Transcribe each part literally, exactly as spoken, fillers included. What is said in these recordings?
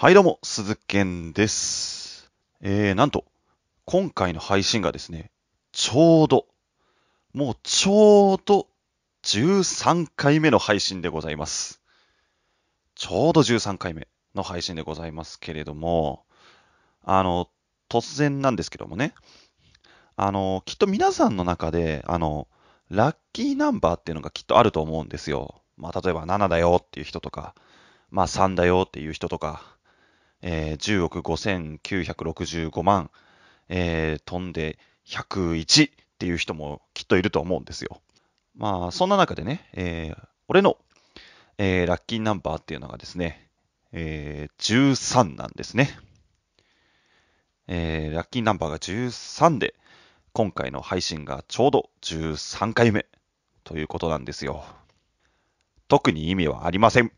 はいどうも、鈴健です。えー、なんと、今回の配信がですね、ちょうど、もうちょうどじゅうさんかいめの配信でございます。ちょうどじゅうさんかいめの配信でございますけれども、あの、突然なんですけどもね、あの、きっと皆さんの中で、あの、ラッキーナンバーっていうのがきっとあると思うんですよ。まあ、例えばななだよっていう人とか、まあさんだよっていう人とか、えー、じゅうおくごせんきゅうひゃくろくじゅうごまん、えー、飛んでひゃくいちっていう人もきっといると思うんですよ。まあ、そんな中でね、えー、俺の、えーラッキーナンバーっていうのがですね、えーじゅうさんなんですね。えーラッキーナンバーがじゅうさんで、今回の配信がちょうどじゅうさんかいめということなんですよ。特に意味はありません。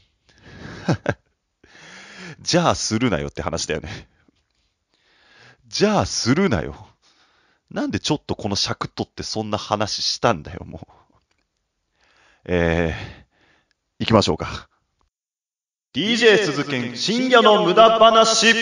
じゃあするなよって話だよね。じゃあするなよ。なんでちょっとこの尺取ってそんな話したんだよ、もう。えー、行きましょうか。ディージェー 鈴研深夜の無駄話。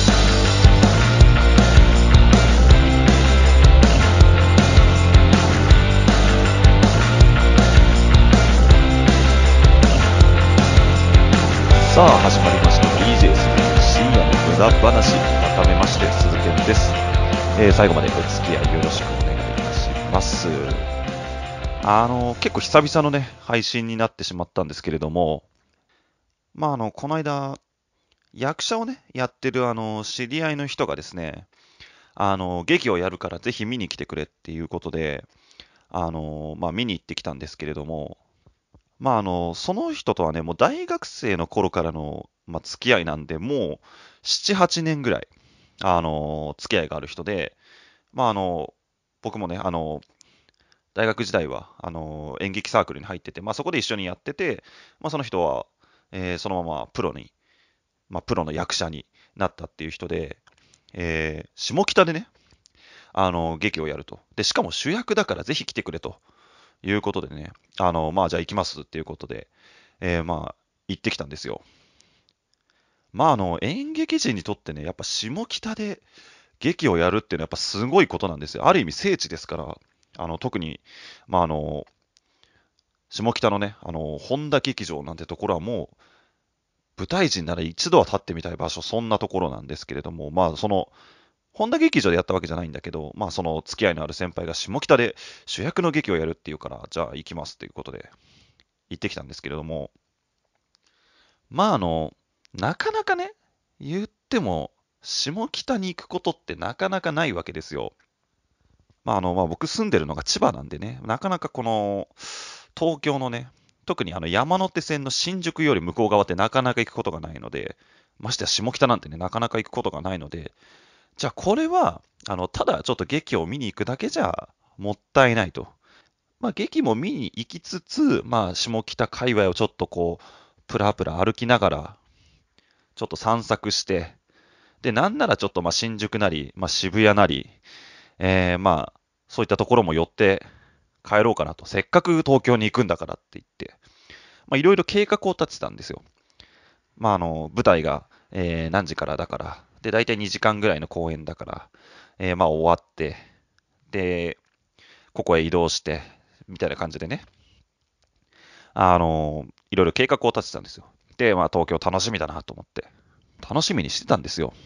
さあ始まりました ディージェー 鈴研深夜の無駄話。改めまして鈴研です、えー、最後までお付き合いよろしくお願いいたします。あの結構久々のね配信になってしまったんですけれども、まああのこの間役者をねやってるあの知り合いの人がですね、あの劇をやるからぜひ見に来てくれっていうことで、あのまあ見に行ってきたんですけれども、まああのその人とはねもう大学生の頃からの、まあ、付き合いなんで、もうなな、はちねんぐらいあの付き合いがある人で、まああの僕もねあの大学時代はあの演劇サークルに入ってて、まあ、そこで一緒にやってて、まあ、その人は、えーそのままプロに、まあ、プロの役者になったっていう人で、えー下北でね、あの劇をやると。で、しかも主役だからぜひ来てくれということでね、あのまあ、じゃあ行きますっていうことで、えーまあ、行ってきたんですよ。まあ、あの演劇人にとってね、やっぱ下北で劇をやるっていうのはやっぱすごいことなんですよ。ある意味聖地ですから、あの特に、まあ、あの下北のね、あの本田劇場なんてところはもう舞台人なら一度は立ってみたい場所、そんなところなんですけれども、まあその本田劇場でやったわけじゃないんだけど、まあその付き合いのある先輩が下北で主役の劇をやるっていうから、じゃあ行きますっていうことで行ってきたんですけれども、まああの、なかなかね、言っても下北に行くことってなかなかないわけですよ。まああの、まあ僕住んでるのが千葉なんでね、なかなかこの東京のね、特にあの山手線の新宿より向こう側ってなかなか行くことがないので、ましてや下北なんてね、なかなか行くことがないので、じゃあこれは、あの、ただちょっと劇を見に行くだけじゃもったいないと。まあ劇も見に行きつつ、まあ下北界隈をちょっとこう、プラプラ歩きながら、ちょっと散策して、で、なんならちょっとまあ新宿なり、まあ渋谷なり、えー、まあ、そういったところも寄って帰ろうかなと。せっかく東京に行くんだからって言って、まあいろいろ計画を立ててたんですよ。まああの、舞台が、えー何時からだから、で、大体にじかんぐらいの公演だから、えーまあ終わって、で、ここへ移動して、みたいな感じでね、あのーいろいろ計画を立ててたんですよ。で、まあ東京楽しみだなと思って、楽しみにしてたんですよ。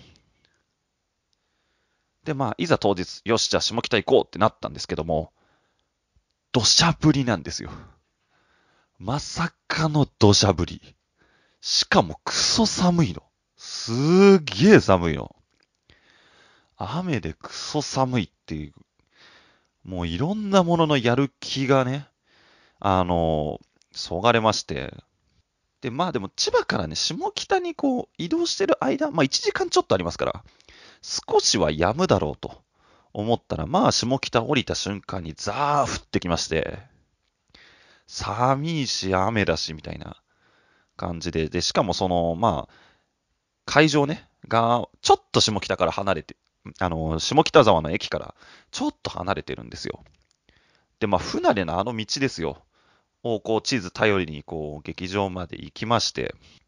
で、まあいざ当日、よし、じゃあ下北行こうってなったんですけども、土砂降りなんですよ。まさかの土砂降り。しかもクソ寒いの。すーげー寒いの。雨でクソ寒いっていう、もういろんなもののやる気がね、あのーそがれまして、で、まあでも千葉からね、下北にこう移動してる間、まあいちじかんちょっとありますから、少しは止むだろうと思ったら、まあ下北降りた瞬間にザー降ってきまして、寒いし雨だしみたいな感じで、で、しかもその、まあ、会場ね、が、ちょっと下北から離れて、あの、下北沢の駅からちょっと離れてるんですよ。で、まあ、不慣れなあの道ですよ。をこう地図頼りにこう劇場まで行きまして、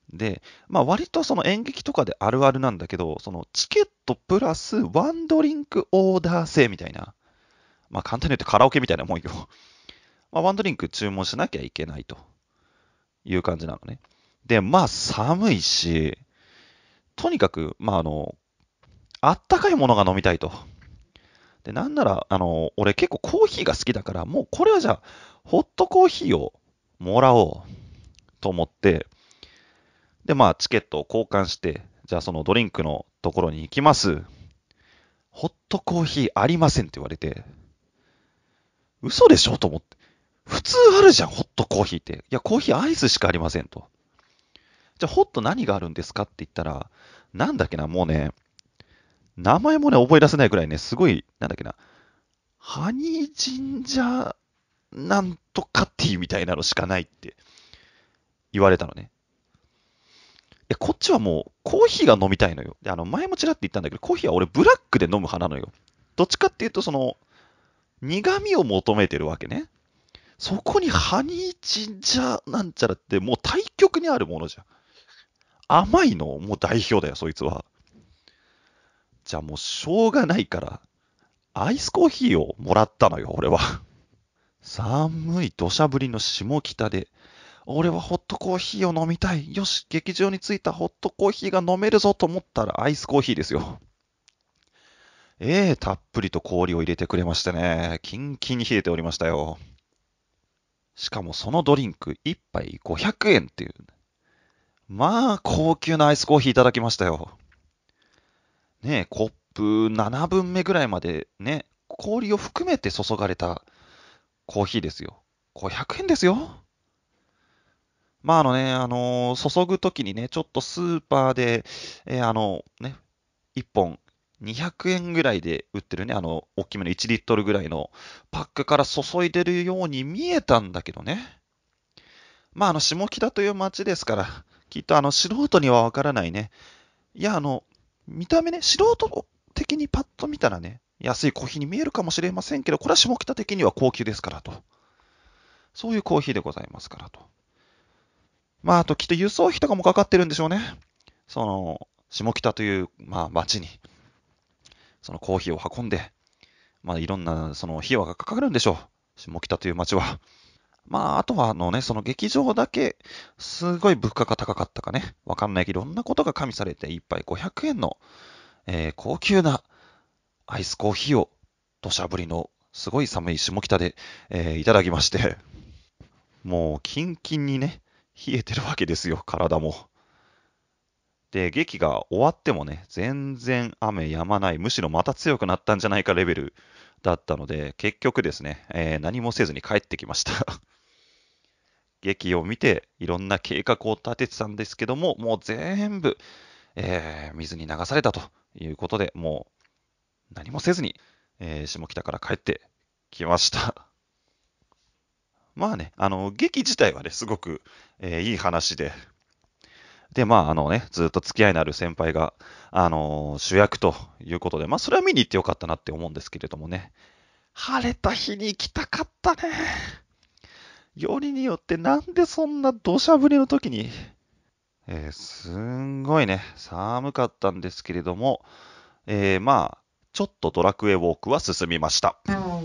で、まあ割とその演劇とかであるあるなんだけど、そのチケットプラスワンドリンクオーダー制みたいな、まあ簡単に言ってカラオケみたいなもんよ。まあワンドリンク注文しなきゃいけないという感じなのね。で、まあ寒いし、とにかく、まああの、あったかいものが飲みたいと。で、なんなら、あの、俺結構コーヒーが好きだから、もうこれはじゃあ、ホットコーヒーをもらおうと思って、で、まあ、チケットを交換して、じゃあそのドリンクのところに行きます。ホットコーヒーありませんって言われて、嘘でしょと思って。普通あるじゃん、ホットコーヒーって。いや、コーヒーアイスしかありませんと。じゃあ、ホット何があるんですかって言ったら、なんだっけな、もうね、名前もね、覚え出せないぐらいね、すごい、なんだっけな、ハニージンジャーなんとかティーみたいなのしかないって言われたのね。や、こっちはもうコーヒーが飲みたいのよ。で、あの、前もちらって言ったんだけど、コーヒーは俺ブラックで飲む派なのよ。どっちかっていうと、その、苦味を求めてるわけね。そこにハニージンジャーなんちゃらってもう対極にあるものじゃん。甘いのもう代表だよ、そいつは。じゃあもうしょうがないから、アイスコーヒーをもらったのよ、俺は。寒い土砂降りの下北で、俺はホットコーヒーを飲みたい。よし、劇場に着いたホットコーヒーが飲めるぞと思ったらアイスコーヒーですよ。ええ、たっぷりと氷を入れてくれましてね、キンキンに冷えておりましたよ。しかもそのドリンクいっぱいごひゃくえんっていう。まあ、高級なアイスコーヒーいただきましたよ。ねえ、コップななぶんめぐらいまでね、氷を含めて注がれたコーヒーですよ。ごひゃくえんですよ。まあ、あのね、あのー注ぐときにね、ちょっとスーパーで、えーあのね、いっぽんにひゃくえんぐらいで売ってるね、あの、大きめのいちリットルぐらいのパックから注いでるように見えたんだけどね。まあ、あの、下北という街ですから、きっとあの、素人にはわからないね。いや、あの、見た目ね、素人的にパッと見たらね、安いコーヒーに見えるかもしれませんけど、これは下北的には高級ですからと。そういうコーヒーでございますからと。まあ、あときっと輸送費とかもかかってるんでしょうね。その、下北という、まあ、町に、そのコーヒーを運んで、まあ、いろんな、その、費用がかかるんでしょう。下北という町は。まあ、あとは、あのね、その劇場だけ、すごい物価が高かったかね。わかんないけど、いろんなことが加味されて、一杯ごひゃくえんの、えー高級なアイスコーヒーを、土砂降りの、すごい寒い下北で、えーいただきまして、もう、キンキンにね、冷えてるわけですよ、体も。で、劇が終わってもね、全然雨止まない、むしろまた強くなったんじゃないかレベルだったので、結局ですね、えー何もせずに帰ってきました。劇を見て、いろんな計画を立ててたんですけども、もう全部、えー水に流されたということで、もう何もせずに、えー下北から帰ってきました。まあね、あの、劇自体はね、すごく、えーいい話で、で、まあ、あのね、ずっと付き合いのある先輩が、あのー主役ということで、まあ、それは見に行ってよかったなって思うんですけれどもね。晴れた日に行きたかったね。よりによってなんでそんな土砂降りの時に、えーすんごいね、寒かったんですけれども、えーまあ、ちょっとドラクエウォークは進みました。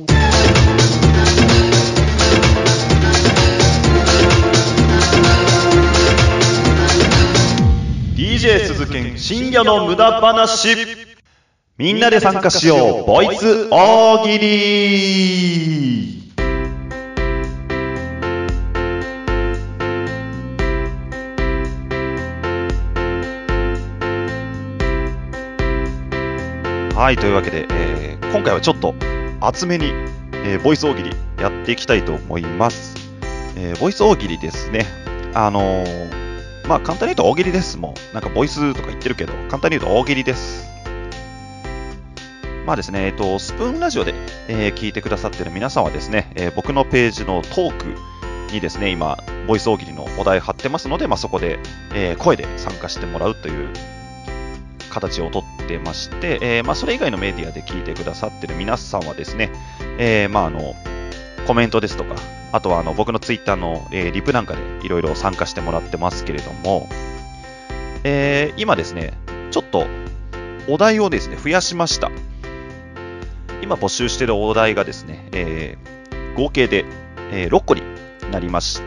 ディージェー 鈴研深夜の無駄話。みんなで参加しようボイス大喜利。はい、というわけで、えー今回はちょっと厚めに、えーボイス大喜利やっていきたいと思います。えーボイス大喜利ですね。あのーまあ簡単に言うと大喜利です。もうなんかボイスとか言ってるけど、簡単に言うと大喜利です。まあですね、えっと、スプーンラジオで、えー聞いてくださっている皆さんはですね、えー僕のページのトークにですね、今、ボイス大喜利のお題貼ってますので、まあ、そこで、えー声で参加してもらうという形をとってまして、えーまあ、それ以外のメディアで聞いてくださっている皆さんはですね、えーまあ、あのコメントですとか、あとはあの僕のツイッターの、えーリプなんかでいろいろ参加してもらってますけれども、 えー、今ですね、ちょっとお題をですね、増やしました。今募集しているお題がですね、えー、合計で、えー、ろっこになりました。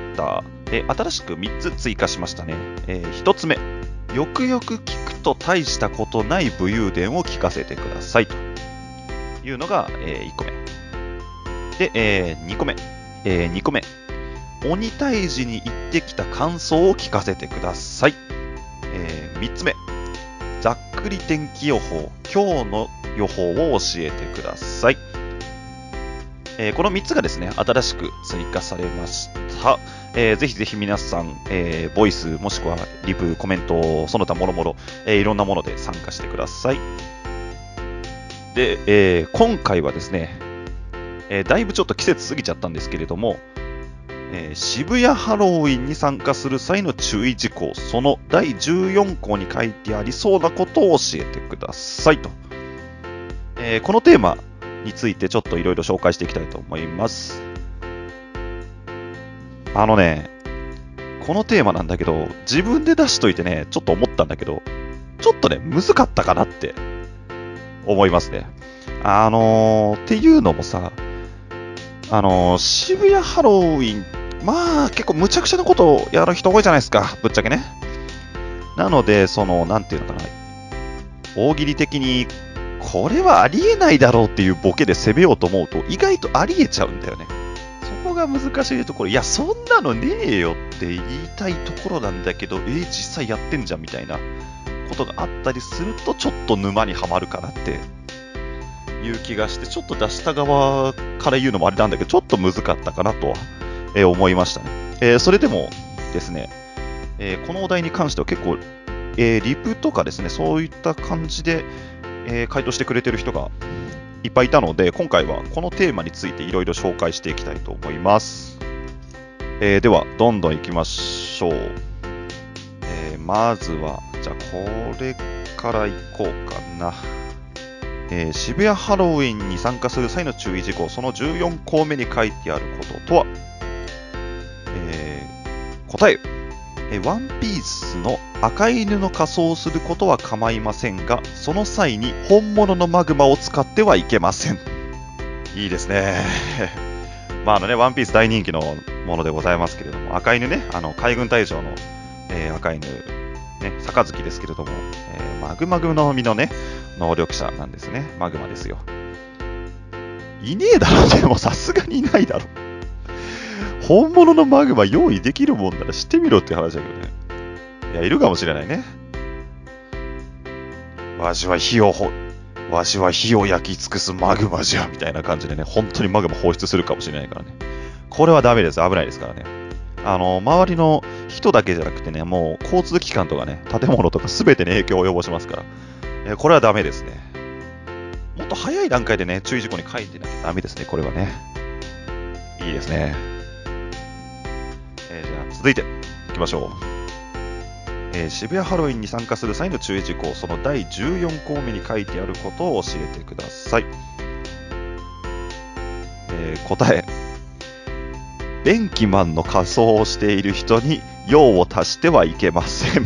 で、新しくみっつ追加しましたね。えー、ひとつめ、よくよく聞くと大したことない武勇伝を聞かせてくださいというのが、えー、いっこめ。で、えー、にこめ、えー、にこめ、鬼退治に行ってきた感想を聞かせてください。えー、みっつめ、ざっくり天気予報、今日の予報を教えてください。えー、このみっつがですね、新しく追加されました。えー、ぜひぜひ皆さん、えー、ボイスもしくはリプ、コメント、その他もろもろ、えー、いろんなもので参加してください。で、えー、今回はですね、えー、だいぶちょっと季節過ぎちゃったんですけれども、えー、渋谷ハロウィンに参加する際の注意事項、そのだいじゅうよんこに書いてありそうなことを教えてくださいと。えー、このテーマについてちょっといろいろ紹介していきたいと思います。あのね、このテーマなんだけど、自分で出しといてね、ちょっと思ったんだけど、ちょっとね、難かったかなって思いますね。あのー、っていうのもさ、あのー、渋谷ハロウィン、まあ結構むちゃくちゃなことをやる人多いじゃないですか、ぶっちゃけね。なので、その、なんていうのかな、大喜利的に、これはありえないだろうっていうボケで攻めようと思うと、意外とありえちゃうんだよね。そこが難しいところ、いや、そんなのねえよって言いたいところなんだけど、えー、実際やってんじゃんみたいなことがあったりすると、ちょっと沼にはまるかなっていう気がして、ちょっと出した側から言うのもあれなんだけど、ちょっと難かったかなとは、えー、思いましたね。えー、それでもですね、えー、このお題に関しては結構、えー、リプとかですね、そういった感じで、えー、回答してくれてる人がいっぱいいたので、今回はこのテーマについていろいろ紹介していきたいと思います。えー、では、どんどんいきましょう。えー、まずは、じゃあこれからいこうかな。えー、渋谷ハロウィンに参加する際の注意事項、そのじゅうよんこめに書いてあることとは、えー、答え、えー、ワンピースの赤犬の仮装をすることは構いませんが、その際に本物のマグマを使ってはいけません。いいですね。まああのね、ワンピース大人気のものでございますけれども、赤犬ね、あの海軍隊長の、えー、赤犬、ね、杯ですけれども、えー、マグマグの実のね、能力者なんですね。マグマですよ。いねえだろ、でもさすがにいないだろ。本物のマグマ用意できるもんならしてみろって話だけどね。いや、いるかもしれないね。わしは火をほ、わしは火を焼き尽くすマグマじゃ、みたいな感じでね、本当にマグマ放出するかもしれないからね。これはダメです。危ないですからね。あの、周りの人だけじゃなくてね、もう交通機関とかね、建物とか全てに影響を及ぼしますから。えこれはダメですね。もっと早い段階でね、注意事項に書いてなきゃダメですね、これはね。いいですね。えー、じゃあ、続いていきましょう。えー、渋谷ハロウィンに参加する際の注意事項、そのだいじゅうよんこめに書いてあることを教えてください。えー、答え。電気マンの仮装をしている人に用を足してはいけません。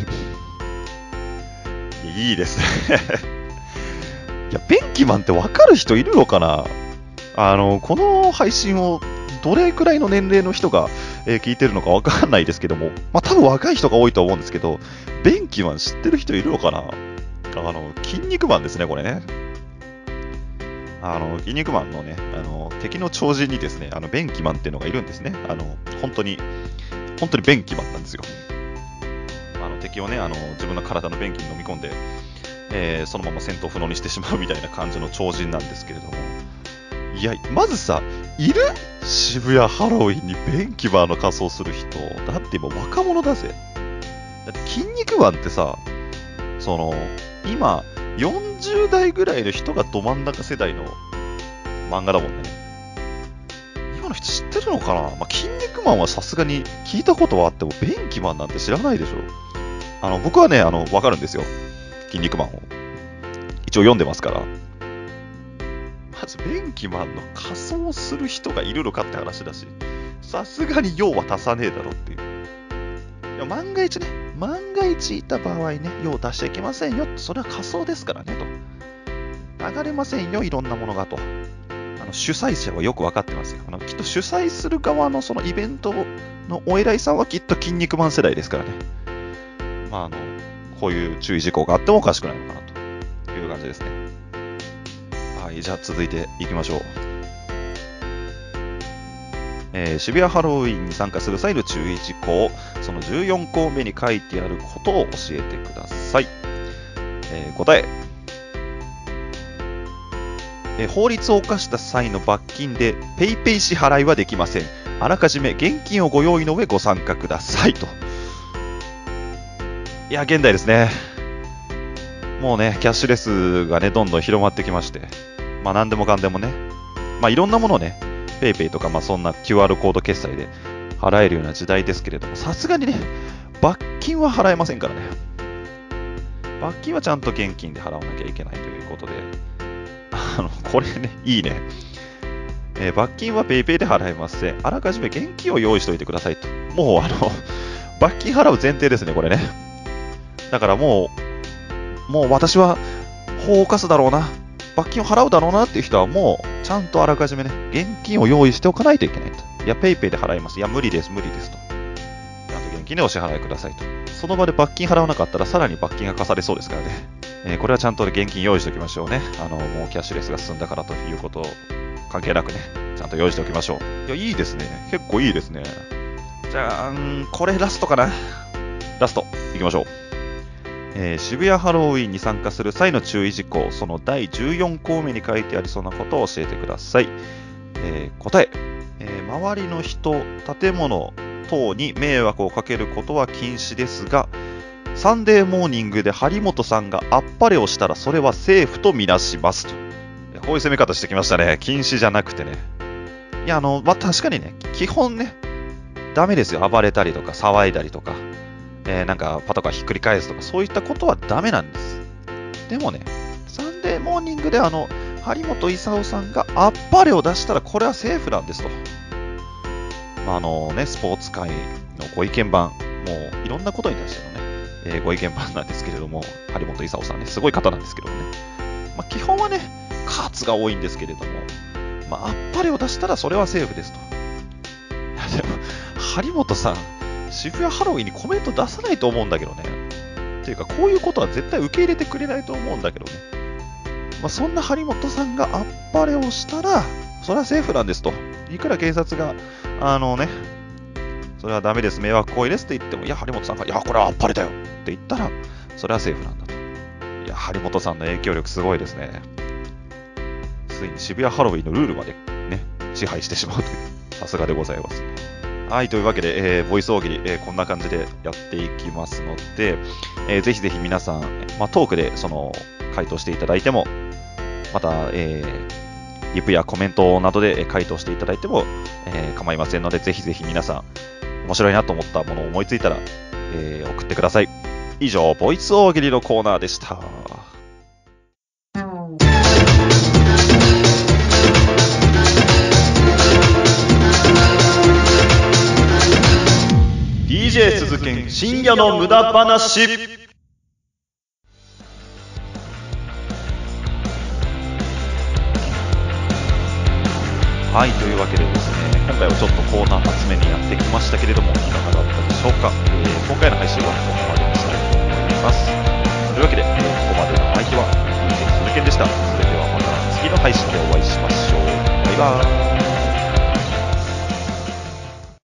いいですね。いや、便器マンって分かる人いるのかな。あの、この配信をどれくらいの年齢の人が、えー、聞いてるのか分かんないですけども、まあ多分若い人が多いと思うんですけど、便器マン知ってる人いるのかな。あの、筋肉マンですね、これね。あの、筋肉マンのね、あの、敵の超人にですね、あの、便器マンっていうのがいるんですね。あの、本当に、本当に便器マンなんですよ。あの、敵をね、あの、自分の体の便器に飲み込んで、えー、そのまま戦闘不能にしてしまうみたいな感じの超人なんですけれども、いや、まずさ、いる？渋谷ハロウィンに便器マンの仮装する人。だって今若者だぜ。だって筋肉マンってさ、その、今、よんじゅうだいぐらいの人がど真ん中世代の漫画だもんね。今の人知ってるのかな。まあ、筋肉マンはさすがに聞いたことはあっても、便器マンなんて知らないでしょ。あの、僕はね、あの、わかるんですよ。筋肉マンを。一応読んでますから。まず、便器マンの仮装する人がいるのかって話だし、さすがに用は足さねえだろっていう。いや、万が一ね、 万が一いた場合ね、用を出しちゃいけませんよ。それは仮想ですからね、と。流れませんよ、いろんなものが、と。あの主催者はよく分かってますよ。あのきっと主催する側のそのイベントのお偉いさんはきっと筋肉マン世代ですからね。まあ、あの、こういう注意事項があってもおかしくないのかなという感じですね。はい、じゃあ続いていきましょう。えー、渋谷ハロウィンに参加する際の注意事項、そのじゅうよん項目に書いてあることを教えてください。えー、答え、えー、法律を犯した際の罰金でペイペイ支払いはできません。あらかじめ現金をご用意の上ご参加くださいと。いや、現代ですね。もうね、キャッシュレスがね、どんどん広まってきまして、まあ何でもかんでもね、まあいろんなものをね、ペイペイとか、まあそんな キューアール コード決済で払えるような時代ですけれども、さすがにね、罰金は払えませんからね。罰金はちゃんと現金で払わなきゃいけないということで、あの、これね、いいね。えー、罰金はペイペイで払えません。あらかじめ現金を用意しておいてくださいと。もう、あの、罰金払う前提ですね、これね。だからもう、もう私は法を犯すだろうな。罰金を払うだろうなっていう人はもうちゃんとあらかじめね、現金を用意しておかないといけないと。いや、ペイペイで払います。いや、無理です、無理ですと。ちゃんと現金でお支払いくださいと。その場で罰金払わなかったらさらに罰金が課されそうですからね。えー、これはちゃんと現金用意しておきましょうね。あの、もうキャッシュレスが進んだからということを関係なくね、ちゃんと用意しておきましょう。いや、いいですね。結構いいですね。じゃあ、んこれラストかな。ラスト、いきましょう。えー、渋谷ハロウィンに参加する際の注意事項、そのだいじゅうよん項目に書いてありそうなことを教えてください。えー、答え、えー、周りの人、建物等に迷惑をかけることは禁止ですが、サンデーモーニングで張本さんがあっぱれをしたらそれはセーフとみなしますと。こういう攻め方してきましたね。禁止じゃなくてね。いや、あの、まあ、確かにね、基本ね、ダメですよ。暴れたりとか騒いだりとか。えー、なんかパトカーひっくり返すとかそういったことはダメなんです。でもね、サンデーモーニングであの張本勲さんがあっぱれを出したらこれはセーフなんですと。まあ、あのね、スポーツ界のご意見番、もういろんなことに対してのね、えー、ご意見番なんですけれども、張本勲さんね、すごい方なんですけどもね、まあ、基本はね、カーツが多いんですけれども、まあ、あっぱれを出したらそれはセーフですと。いやでも、張本さん、渋谷ハロウィンにコメント出さないと思うんだけどね。っていうか、こういうことは絶対受け入れてくれないと思うんだけどね。まあ、そんな張本さんがあっぱれをしたら、それはセーフなんですと。いくら警察が、あのね、それはダメです、迷惑行為ですって言っても、いや、張本さんが、いや、これはあっぱれだよって言ったら、それはセーフなんだと。いや、張本さんの影響力すごいですね。ついに渋谷ハロウィンのルールまでね、支配してしまうという、さすがでございます。はい、というわけで、えー、ボイス大喜利、えー、こんな感じでやっていきますので、えー、ぜひぜひ皆さん、まあ、トークでその回答していただいても、また、えー、リプやコメントなどで回答していただいても、えー、構いませんので、ぜひぜひ皆さん、面白いなと思ったものを思いついたら、えー、送ってください。以上、ボイス大喜利のコーナーでした。ディージェー 鈴研深夜の無駄話。はい、というわけでですね、今回はちょっとコーナー厚めにやってきましたけれども、いかがだったでしょうか。えー、今回の配信はここまでにしたいと思います。というわけで、えー、ここまでの相手はディージェー 鈴研でした。それではまた次の配信でお会いしましょう。バイバーイ。